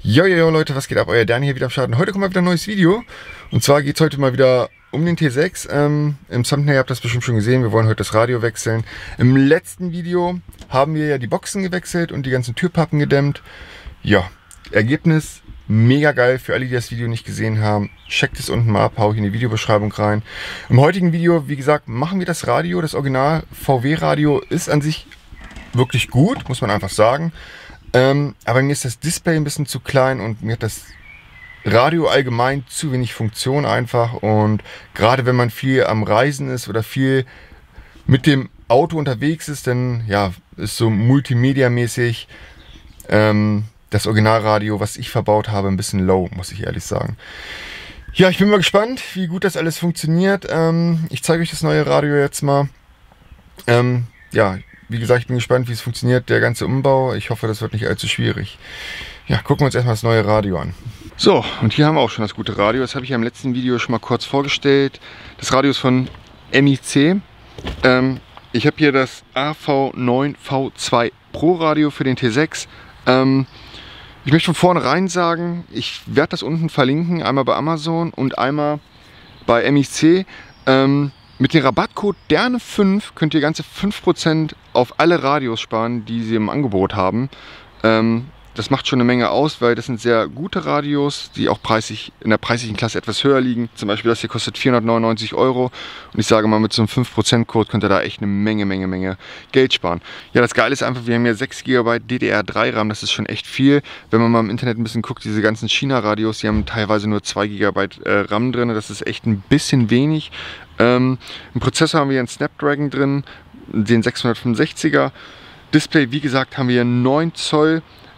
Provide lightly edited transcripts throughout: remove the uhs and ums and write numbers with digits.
Jojojo Leute, was geht ab? Euer Dani hier wieder am Start. Und heute kommt mal wieder ein neues Video. Und zwar geht es heute mal wieder um den T6. Im Thumbnail habt ihr das bestimmt schon gesehen. Wir wollen heute das Radio wechseln. Im letzten Video haben wir ja die Boxen gewechselt und die ganzen Türpappen gedämmt. Ja, Ergebnis mega geil. Für alle, die das Video nicht gesehen haben, checkt es unten mal ab, hau ich in die Videobeschreibung rein. Im heutigen Video, wie gesagt, machen wir das Radio. Das Original VW Radio ist an sich wirklich gut, muss man einfach sagen. Aber mir ist das Display ein bisschen zu klein und mir hat das Radio allgemein zu wenig Funktion einfach. Und gerade wenn man viel am Reisen ist oder viel mit dem Auto unterwegs ist, dann ja, ist so multimedia-mäßig das Originalradio, was ich verbaut habe, ein bisschen low, muss ich ehrlich sagen. Ja, ich bin mal gespannt, wie gut das alles funktioniert. Ich zeige euch das neue Radio jetzt mal. Ja, wie gesagt, ich bin gespannt, wie es funktioniert, der ganze Umbau. Ich hoffe, das wird nicht allzu schwierig. Ja, gucken wir uns erstmal das neue Radio an. So, und hier haben wir auch schon das gute Radio. Das habe ich ja im letzten Video schon mal kurz vorgestellt. Das Radio ist von MIC. Ich habe hier das AV9V2 Pro Radio für den T6. Ich möchte von vornherein sagen, ich werde das unten verlinken, einmal bei Amazon und einmal bei MIC. Mit dem Rabattcode DERNE5 könnt ihr ganze 5% auf alle Radios sparen, die sie im Angebot haben. Das macht schon eine Menge aus, weil das sind sehr gute Radios, die auch preislich, in der preislichen Klasse etwas höher liegen. Zum Beispiel das hier kostet 499 €. Und ich sage mal, mit so einem 5% könnt ihr da echt eine Menge Geld sparen. Ja, das Geile ist einfach, wir haben hier 6 GB DDR3 RAM, das ist schon echt viel. Wenn man mal im Internet ein bisschen guckt, diese ganzen China-Radios, die haben teilweise nur 2 GB RAM drin. Das ist echt ein bisschen wenig. Im Prozessor haben wir einen Snapdragon drin, den 665er. Display, wie gesagt, haben wir 9 Zoll.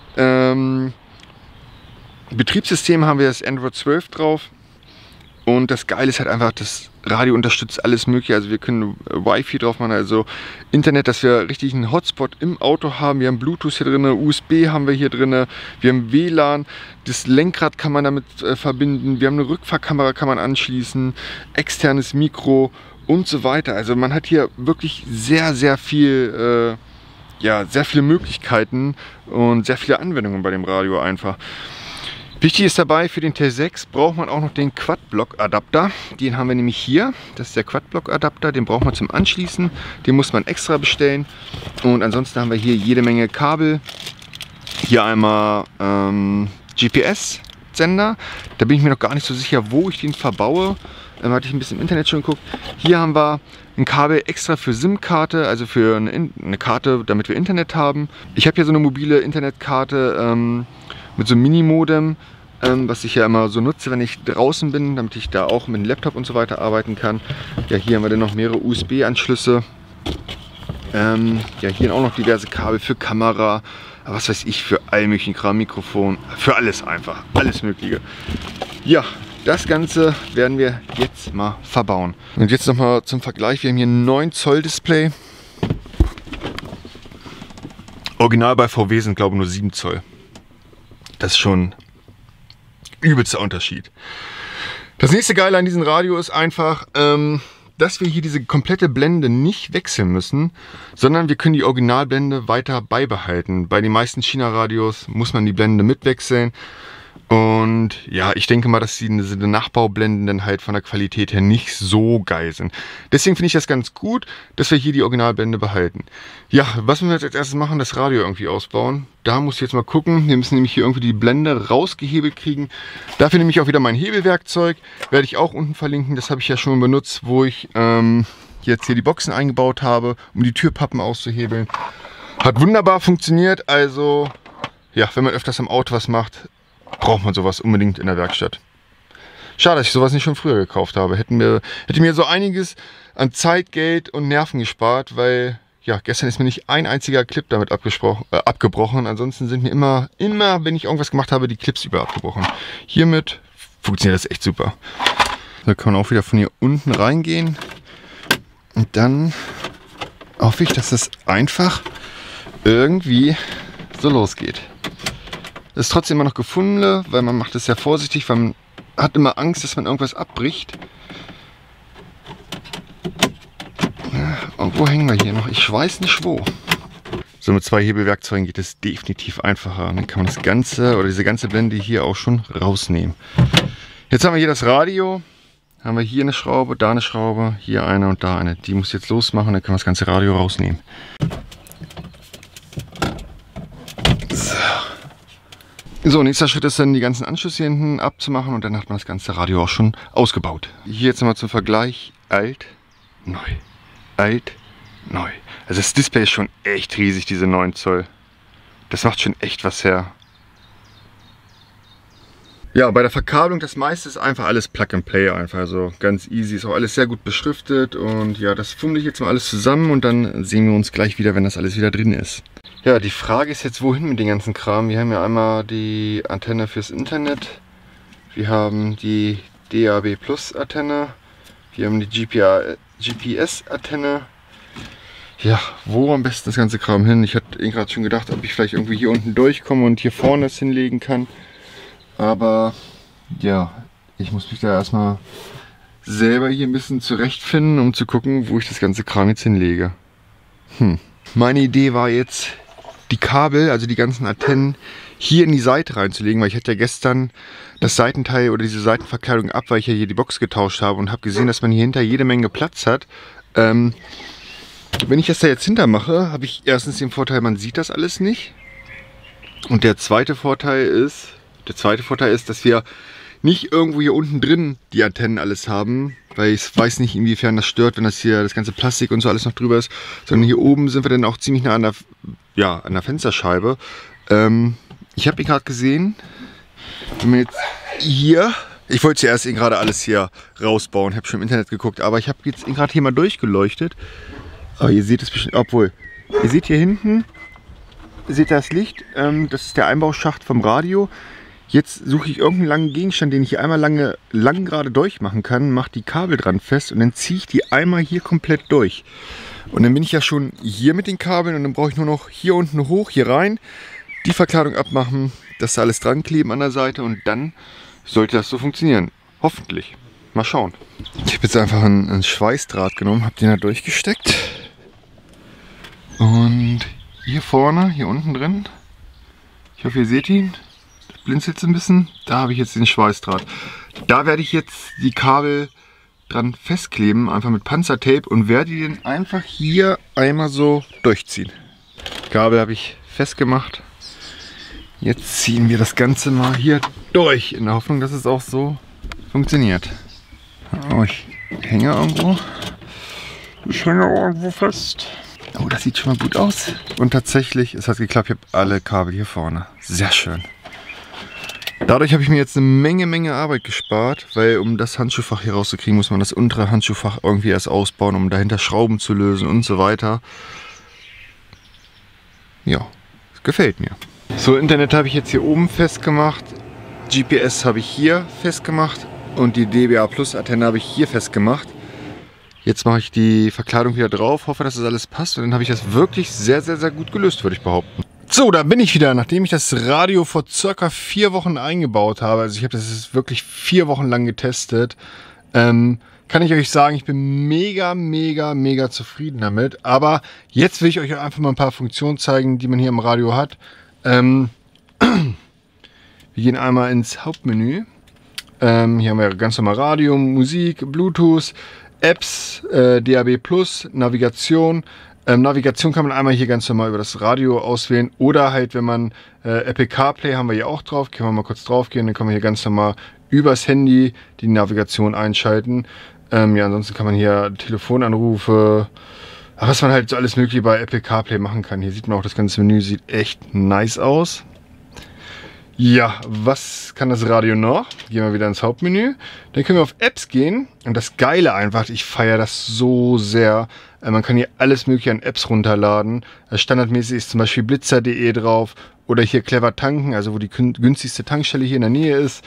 Betriebssystem haben wir das Android 12 drauf. Und das Geile ist halt einfach, das Radio unterstützt alles mögliche. Also wir können Wi-Fi drauf machen, also Internet, dass wir richtig einen Hotspot im Auto haben. Wir haben Bluetooth hier drin, USB haben wir hier drin, wir haben WLAN, das Lenkrad kann man damit verbinden, wir haben eine Rückfahrkamera, kann man anschließen, externes Mikro und so weiter. Also man hat hier wirklich sehr viel, sehr viele Möglichkeiten und sehr viele Anwendungen bei dem Radio einfach. Wichtig ist dabei, für den T6 braucht man auch noch den Quad-Block-Adapter. Den haben wir nämlich hier. Das ist der Quad-Block-Adapter, den braucht man zum Anschließen. Den muss man extra bestellen. Und ansonsten haben wir hier jede Menge Kabel. Hier einmal GPS-Sender. Da bin ich mir noch gar nicht so sicher, wo ich den verbaue. Hatte ich ein bisschen im Internet schon geguckt. Hier haben wir ein Kabel extra für SIM-Karte, also für eine Karte, damit wir Internet haben. Ich habe hier so eine mobile Internetkarte mit so einem Mini-Modem, was ich ja immer so nutze, wenn ich draußen bin, damit ich da auch mit dem Laptop und so weiter arbeiten kann. Ja, hier haben wir dann noch mehrere USB-Anschlüsse. Ja, hier auch noch diverse Kabel für Kamera, was weiß ich, für all möglichen Kram, Mikrofon, für alles einfach, alles Mögliche. Ja, das Ganze werden wir jetzt mal verbauen. Und jetzt nochmal zum Vergleich, wir haben hier ein 9 Zoll Display. Original bei VW sind glaube ich nur 7 Zoll. Das ist schon übelster Unterschied. Das nächste Geile an diesem Radio ist einfach, dass wir hier diese komplette Blende nicht wechseln müssen, sondern wir können die Originalblende weiter beibehalten. Bei den meisten China-Radios muss man die Blende mitwechseln. Und ja, ich denke mal, dass diese Nachbaublenden dann halt von der Qualität her nicht so geil sind. Deswegen finde ich das ganz gut, dass wir hier die Originalblende behalten. Ja, was müssen wir jetzt als erstes machen? Das Radio irgendwie ausbauen. Da muss ich jetzt mal gucken. Wir müssen nämlich hier irgendwie die Blende rausgehebelt kriegen. Dafür nehme ich auch wieder mein Hebelwerkzeug. Werde ich auch unten verlinken. Das habe ich ja schon benutzt, wo ich jetzt hier die Boxen eingebaut habe, um die Türpappen auszuhebeln. Hat wunderbar funktioniert. Also ja, wenn man öfters im Auto was macht, braucht man sowas unbedingt in der Werkstatt. Schade, dass ich sowas nicht schon früher gekauft habe. Hätte mir so einiges an Zeit, Geld und Nerven gespart, weil ja, gestern ist mir nicht ein einziger Clip damit abgebrochen. Ansonsten sind mir immer, wenn ich irgendwas gemacht habe, die Clips über abgebrochen. Hiermit funktioniert das echt super. Da kann man auch wieder von hier unten reingehen. Und dann hoffe ich, dass das einfach irgendwie so losgeht. Das ist trotzdem immer noch gefunden, weil man macht es sehr vorsichtig, weil man hat immer Angst, dass man irgendwas abbricht. Ja, irgendwo hängen wir hier noch, ich weiß nicht wo. So mit 2 Hebelwerkzeugen geht es definitiv einfacher. Und dann kann man das Ganze oder diese ganze Blende hier auch schon rausnehmen. Jetzt haben wir hier das Radio. Haben wir hier eine Schraube, da eine Schraube, hier eine und da eine. Die muss jetzt losmachen, dann können wir das ganze Radio rausnehmen. So, nächster Schritt ist dann die ganzen Anschlüsse hier hinten abzumachen und dann hat man das ganze Radio auch schon ausgebaut. Hier jetzt nochmal zum Vergleich, alt, neu, alt, neu. Also das Display ist schon echt riesig, diese 9 Zoll. Das macht schon echt was her. Ja, bei der Verkabelung, das meiste ist einfach alles Plug and Play, einfach also ganz easy, ist auch alles sehr gut beschriftet und ja, das fummel ich jetzt mal alles zusammen und dann sehen wir uns gleich wieder, wenn das alles wieder drin ist. Ja, die Frage ist jetzt, wohin mit dem ganzen Kram? Wir haben ja einmal die Antenne fürs Internet, wir haben die DAB Plus Antenne, wir haben die GPS Antenne. Ja, wo am besten das ganze Kram hin? Ich hatte eben gerade schon gedacht, ob ich vielleicht irgendwie hier unten durchkomme und hier vorne es hinlegen kann. Aber ja, ich muss mich da erstmal selber hier ein bisschen zurechtfinden, um zu gucken, wo ich das ganze Kram jetzt hinlege. Meine Idee war jetzt, die Kabel, also die ganzen Antennen, hier in die Seite reinzulegen, weil ich hatte ja gestern das Seitenteil oder diese Seitenverkleidung ab, weil ich ja hier die Box getauscht habe und habe gesehen, dass man hier hinter jede Menge Platz hat. Wenn ich das da jetzt hinter mache, habe ich erstens den Vorteil, man sieht das alles nicht. Und der zweite Vorteil ist, dass wir nicht irgendwo hier unten drin die Antennen alles haben, weil ich weiß nicht, inwiefern das stört, wenn das hier das ganze Plastik und so alles noch drüber ist, sondern hier oben sind wir dann auch ziemlich nah an der Fensterscheibe. Ich habe gerade gesehen, wenn man jetzt hier, ich wollte zuerst gerade alles hier rausbauen, habe schon im Internet geguckt, aber ich habe jetzt gerade hier mal durchgeleuchtet. Aber ihr seht es bestimmt, obwohl, ihr seht hier hinten, seht ihr das Licht, das ist der Einbauschacht vom Radio. Jetzt suche ich irgendeinen langen Gegenstand, den ich hier einmal lang gerade durchmachen kann, mache die Kabel dran fest und dann ziehe ich die einmal hier komplett durch. Und dann bin ich ja schon hier mit den Kabeln und dann brauche ich nur noch hier unten hoch, hier rein, die Verkleidung abmachen, das da alles dran kleben an der Seite und dann sollte das so funktionieren. Hoffentlich. Mal schauen. Ich habe jetzt einfach einen Schweißdraht genommen, habe den da durchgesteckt. Und hier vorne, hier unten drin, ich hoffe ihr seht ihn, das blinzelt ein bisschen, da habe ich jetzt den Schweißdraht. Da werde ich jetzt die Kabel dran festkleben, einfach mit Panzertape und werde den einfach hier einmal so durchziehen. Die Kabel habe ich festgemacht. Jetzt ziehen wir das Ganze mal hier durch, in der Hoffnung, dass es auch so funktioniert. Oh, ich hänge irgendwo. Ich hänge irgendwo fest. Oh, das sieht schon mal gut aus. Und tatsächlich, es hat geklappt, ich habe alle Kabel hier vorne. Sehr schön. Dadurch habe ich mir jetzt eine Menge Arbeit gespart, weil um das Handschuhfach hier rauszukriegen, muss man das untere Handschuhfach irgendwie erst ausbauen, um dahinter Schrauben zu lösen und so weiter. Ja, das gefällt mir. So, Internet habe ich jetzt hier oben festgemacht. GPS habe ich hier festgemacht. Und die DBA Plus Antenne habe ich hier festgemacht. Jetzt mache ich die Verkleidung wieder drauf, hoffe, dass das alles passt und dann habe ich das wirklich sehr gut gelöst, würde ich behaupten. So, da bin ich wieder, nachdem ich das Radio vor circa 4 Wochen eingebaut habe. Also ich habe das wirklich 4 Wochen lang getestet. Kann ich euch sagen, ich bin mega zufrieden damit. Aber jetzt will ich euch einfach mal ein paar Funktionen zeigen, die man hier im Radio hat. Wir gehen einmal ins Hauptmenü. Hier haben wir ganz normal Radio, Musik, Bluetooth, Apps, DAB+, Navigation. Navigation kann man einmal hier ganz normal über das Radio auswählen oder halt, wenn man Apple CarPlay haben wir hier auch drauf, können wir mal kurz drauf gehen, dann kann man hier ganz normal übers Handy die Navigation einschalten. Ja, ansonsten kann man hier Telefonanrufe, was man halt so alles mögliche bei Apple CarPlay machen kann. Hier sieht man auch, das ganze Menü sieht echt nice aus. Ja, was kann das Radio noch? Gehen wir wieder ins Hauptmenü. Dann können wir auf Apps gehen. Und das Geile einfach, ich feiere das so sehr. Man kann hier alles mögliche an Apps runterladen. Standardmäßig ist zum Beispiel blitzer.de drauf. Oder hier Clever Tanken, also wo die günstigste Tankstelle hier in der Nähe ist.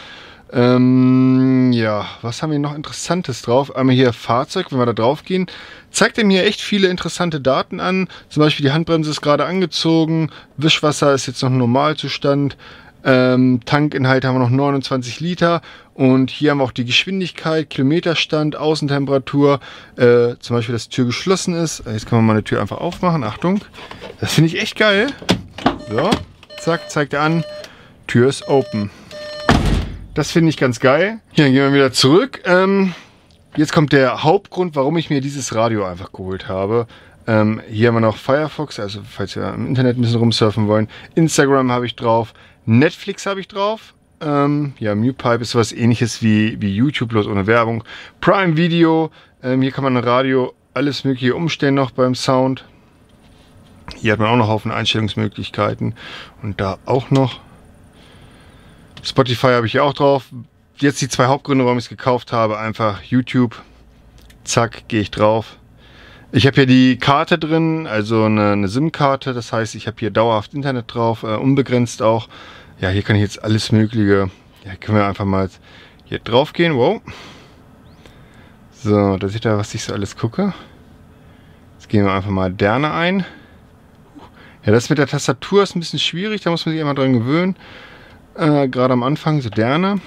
Ja, was haben wir noch Interessantes drauf? Einmal hier Fahrzeug, wenn wir da drauf gehen. Zeigt ihm hier echt viele interessante Daten an. Zum Beispiel die Handbremse ist gerade angezogen. Wischwasser ist jetzt noch im Normalzustand. Tankinhalt haben wir noch 29 Liter. Und hier haben wir auch die Geschwindigkeit, Kilometerstand, Außentemperatur. Zum Beispiel, dass die Tür geschlossen ist. Jetzt können wir mal eine Tür einfach aufmachen. Achtung. Das finde ich echt geil. So, zack, zeigt er an. Tür ist open. Das finde ich ganz geil. Hier, dann gehen wir wieder zurück. Jetzt kommt der Hauptgrund, warum ich mir dieses Radio einfach geholt habe. Hier haben wir noch Firefox, also falls wir im Internet ein bisschen rumsurfen wollen. Instagram habe ich drauf. Netflix habe ich drauf. Ja, MewPipe ist sowas ähnliches wie YouTube, bloß ohne Werbung. Prime Video. Hier kann man ein Radio alles mögliche umstellen noch beim Sound. Hier hat man auch noch einen Haufen Einstellungsmöglichkeiten. Und da auch noch. Spotify habe ich hier auch drauf. Jetzt die zwei Hauptgründe, warum ich es gekauft habe. Einfach YouTube. Zack, gehe ich drauf. Ich habe hier die Karte drin, also eine SIM-Karte. Das heißt, ich habe hier dauerhaft Internet drauf, unbegrenzt auch. Ja, hier kann ich jetzt alles Mögliche. Ja, können wir einfach mal hier drauf gehen. Wow. So, da seht ihr, was ich so alles gucke. Jetzt gehen wir einfach mal Derne ein. Ja, das mit der Tastatur ist ein bisschen schwierig. Da muss man sich immer dran gewöhnen. Gerade am Anfang, so Derne.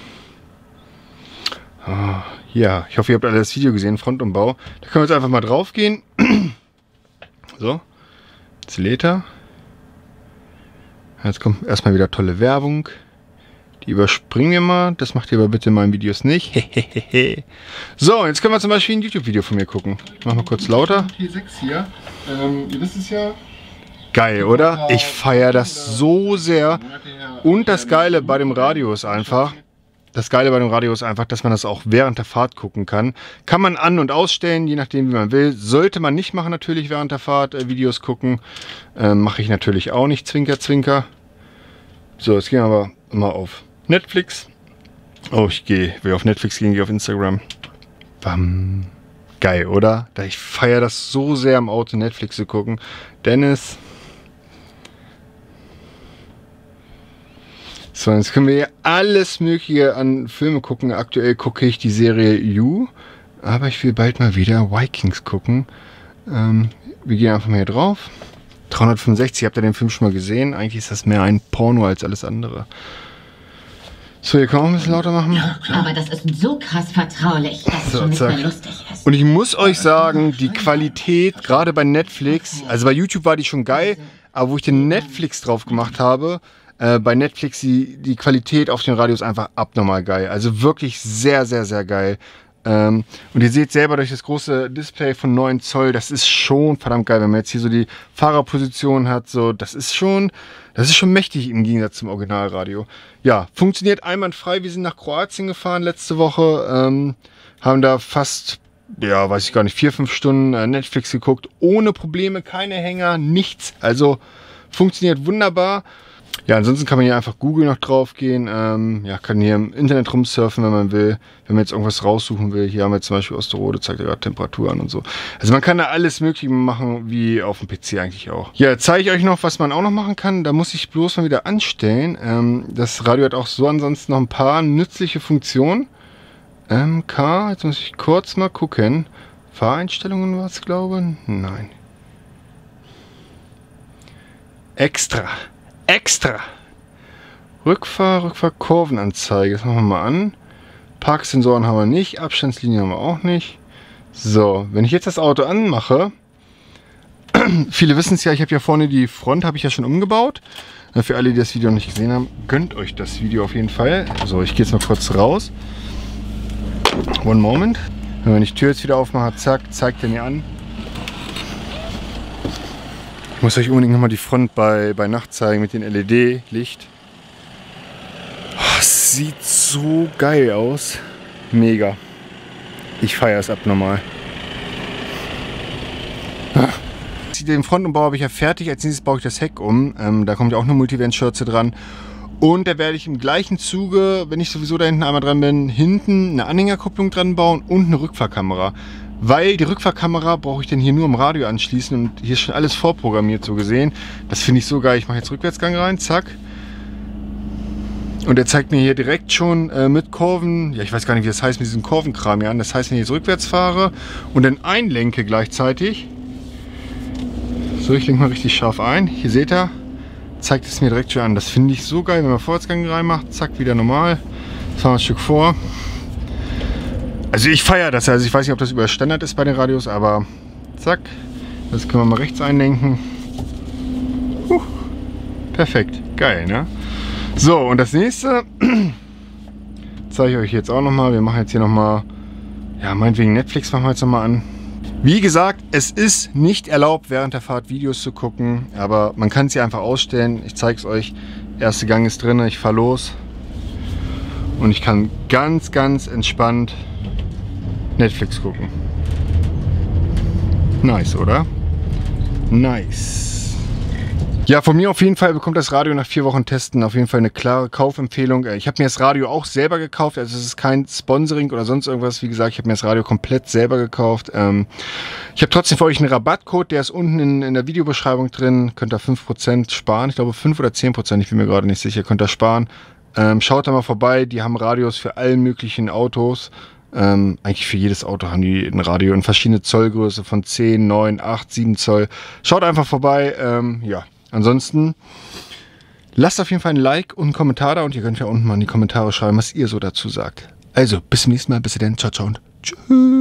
Oh, ja, ich hoffe, ihr habt alle das Video gesehen, Frontumbau. Da können wir jetzt einfach mal drauf gehen. So, jetzt lädt er. Jetzt kommt erstmal wieder tolle Werbung. Die überspringen wir mal. Das macht ihr aber bitte in meinen Videos nicht. So, jetzt können wir zum Beispiel ein YouTube-Video von mir gucken. Ich mach mal kurz lauter. T6 hier. Ihr wisst es ja. Geil, oder? Ich feiere das so sehr. Und das Geile bei dem Radio ist einfach, dass man das auch während der Fahrt gucken kann. Kann man an- und ausstellen, je nachdem wie man will. Sollte man nicht machen natürlich während der Fahrt Videos gucken. Mache ich natürlich auch nicht, Zwinker, Zwinker. So, jetzt gehen wir aber mal auf Netflix. Oh, will auf Netflix gehen, gehe auf Instagram. Bam. Geil, oder? Ich feiere das so sehr im Auto, Netflix zu gucken. Dennis. So, jetzt können wir hier alles Mögliche an Filme gucken. Aktuell gucke ich die Serie You, aber ich will bald mal wieder Vikings gucken. Wir gehen einfach mal hier drauf. 365, habt ihr den Film schon mal gesehen? Eigentlich ist das mehr ein Porno als alles andere. So, hier kann man auch ein bisschen lauter machen. Ja, aber das ist so krass vertraulich, dass es schon nicht mehr lustig ist. Und ich muss euch sagen, die Qualität, gerade bei Netflix, also bei YouTube war die schon geil, aber wo ich den Netflix drauf gemacht habe, bei Netflix die Qualität auf den Radios einfach abnormal geil. Also wirklich sehr, sehr, sehr geil. Und ihr seht selber durch das große Display von 9 Zoll, das ist schon verdammt geil, wenn man jetzt hier so die Fahrerposition hat, so, das ist schon mächtig im Gegensatz zum Originalradio. Ja, funktioniert einwandfrei. Wir sind nach Kroatien gefahren letzte Woche, haben da fast, ja, weiß ich gar nicht, 4-5 Stunden Netflix geguckt, ohne Probleme, keine Hänger, nichts. Also funktioniert wunderbar. Ja, ansonsten kann man hier einfach Google noch drauf gehen. Ja, kann hier im Internet rumsurfen, wenn man will. Wenn man jetzt irgendwas raussuchen will. Hier haben wir zum Beispiel Osterode, zeigt ja gerade Temperatur an und so. Also man kann da alles Mögliche machen, wie auf dem PC eigentlich auch. Ja, zeige ich euch noch, was man auch noch machen kann. Da muss ich bloß mal wieder anstellen. Das Radio hat auch so ansonsten noch ein paar nützliche Funktionen. Jetzt muss ich kurz mal gucken. Fahreinstellungen war es, glaube ich? Nein. Extra. Rückfahr-Kurvenanzeige. Das machen wir mal an. Parksensoren haben wir nicht. Abstandslinie haben wir auch nicht. So, wenn ich jetzt das Auto anmache. Viele wissen es ja, ich habe ja vorne die Front, habe ich ja schon umgebaut. Für alle, die das Video noch nicht gesehen haben, gönnt euch das Video auf jeden Fall. So, ich gehe jetzt mal kurz raus. One moment. Wenn ich die Tür jetzt wieder aufmache, zack, zeigt er mir an. Ich muss euch unbedingt nochmal die Front bei Nacht zeigen mit dem LED-Licht. Oh, sieht so geil aus. Mega. Ich feiere es abnormal. Den Frontumbau habe ich ja fertig. Als nächstes baue ich das Heck um. Da kommt ja auch eine Multivent-Schürze dran. Und da werde ich im gleichen Zuge, wenn ich sowieso da hinten einmal dran bin, hinten eine Anhängerkupplung dran bauen und eine Rückfahrkamera. Weil die Rückfahrkamera brauche ich dann hier nur im Radio anschließen und hier ist schon alles vorprogrammiert so gesehen. Das finde ich so geil. Ich mache jetzt Rückwärtsgang rein, zack. Und er zeigt mir hier direkt schon mit Kurven, ja ich weiß gar nicht wie das heißt mit diesem Kurvenkram hier an. Das heißt, wenn ich jetzt rückwärts fahre und dann einlenke gleichzeitig. So, ich lenke mal richtig scharf ein. Hier seht ihr, zeigt es mir direkt schon an. Das finde ich so geil, wenn man Vorwärtsgang reinmacht, zack, wieder normal. Fahren wir ein Stück vor. Also ich feiere das, also ich weiß nicht, ob das über Standard ist bei den Radios, aber zack, das können wir mal rechts einlenken. Perfekt, geil, ne? So, und das nächste zeige ich euch jetzt auch nochmal. Wir machen jetzt hier nochmal, ja, meinetwegen Netflix machen wir jetzt nochmal an. Wie gesagt, es ist nicht erlaubt, während der Fahrt Videos zu gucken, aber man kann es hier einfach ausstellen. Ich zeige es euch. Erster Gang ist drin, ich fahre los und ich kann ganz entspannt Netflix gucken. Nice, oder? Nice. Ja, von mir auf jeden Fall bekommt das Radio nach 4 Wochen Testen auf jeden Fall eine klare Kaufempfehlung. Ich habe mir das Radio auch selber gekauft, also es ist kein Sponsoring oder sonst irgendwas. Wie gesagt, ich habe mir das Radio komplett selber gekauft. Ich habe trotzdem für euch einen Rabattcode, der ist unten in der Videobeschreibung drin. Könnt ihr 5% sparen, ich glaube 5 oder 10%, ich bin mir gerade nicht sicher, könnt ihr sparen. Schaut da mal vorbei, die haben Radios für alle möglichen Autos. Eigentlich für jedes Auto haben die ein Radio in verschiedene Zollgröße von 10, 9, 8, 7 Zoll. Schaut einfach vorbei, ja. Ansonsten lasst auf jeden Fall ein Like und einen Kommentar da und ihr könnt ja unten mal in die Kommentare schreiben, was ihr so dazu sagt. Also, bis zum nächsten Mal, bis dann, ciao, ciao und tschüss.